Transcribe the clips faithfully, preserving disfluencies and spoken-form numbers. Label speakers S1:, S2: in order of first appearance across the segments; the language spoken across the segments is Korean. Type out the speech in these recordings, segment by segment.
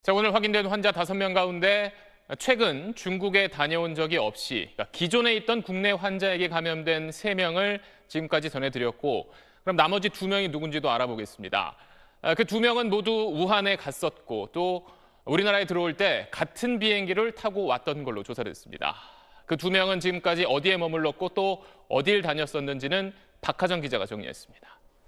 S1: 자, 오늘 확인된 환자 다섯 명 가운데 최근 중국에 다녀온 적이 없이 그러니까 기존에 있던 국내 환자에게 감염된 세 명을 지금까지 전해드렸고, 그럼 나머지 두 명이 누군지도 알아보겠습니다. 그 두 명은 모두 우한에 갔었고 또 우리나라에 들어올 때 같은 비행기를 타고 왔던 걸로 조사됐습니다. 그 두 명은 지금까지 어디에 머물렀고 또 어딜 다녔었는지는 박하정 기자가 정리했습니다.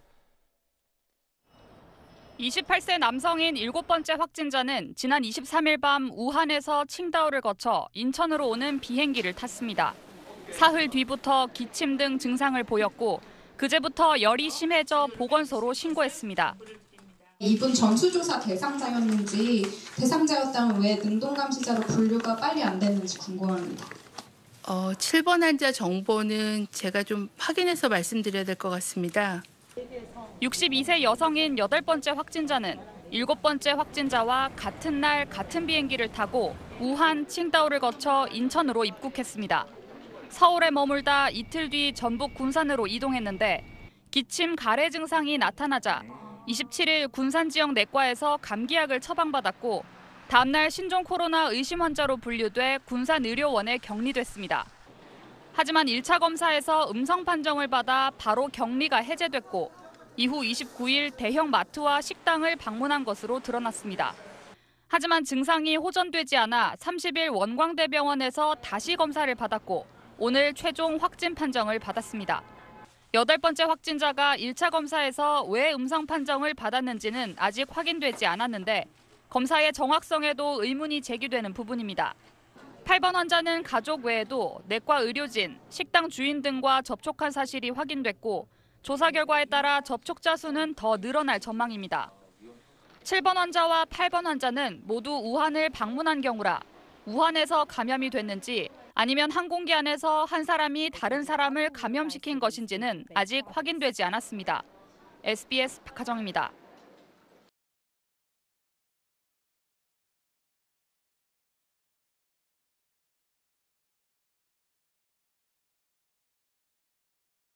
S2: 이십팔 세 남성인 일곱 번째 확진자는 지난 이십삼 일 밤 우한에서 칭다오를 거쳐 인천으로 오는 비행기를 탔습니다. 사흘 뒤부터 기침 등 증상을 보였고 그제부터 열이 심해져 보건소로 신고했습니다.
S3: 이분 전수조사 대상자였는지 대상자였다면 왜 능동감시자로 분류가 빨리 안 됐는지 궁금합니다.
S4: 어, 칠 번 환자 정보는 제가 좀 확인해서 말씀드려야 될 것 같습니다.
S2: 육십이 세 여성인 여덟 번째 확진자는 일곱 번째 확진자와 같은 날 같은 비행기를 타고 우한, 칭다오를 거쳐 인천으로 입국했습니다. 서울에 머물다 이틀 뒤 전북 군산으로 이동했는데 기침, 가래 증상이 나타나자 이십칠 일 군산 지역 내과에서 감기약을 처방받았고 다음 날 신종 코로나 의심 환자로 분류돼 군산 의료원에 격리됐습니다. 하지만 일 차 검사에서 음성 판정을 받아 바로 격리가 해제됐고 이후 이십구 일 대형 마트와 식당을 방문한 것으로 드러났습니다. 하지만 증상이 호전되지 않아 삼십 일 원광대병원에서 다시 검사를 받았고 오늘 최종 확진 판정을 받았습니다. 여덟 번째 확진자가 일 차 검사에서 왜 음성 판정을 받았는지는 아직 확인되지 않았는데 검사의 정확성에도 의문이 제기되는 부분입니다. 팔 번 환자는 가족 외에도 내과 의료진, 식당 주인 등과 접촉한 사실이 확인됐고 조사 결과에 따라 접촉자 수는 더 늘어날 전망입니다. 칠 번 환자와 팔 번 환자는 모두 우한을 방문한 경우라 우한에서 감염이 됐는지 아니면 항공기 안에서 한 사람이 다른 사람을 감염시킨 것인지는 아직 확인되지 않았습니다. 에스비에스 박하정입니다.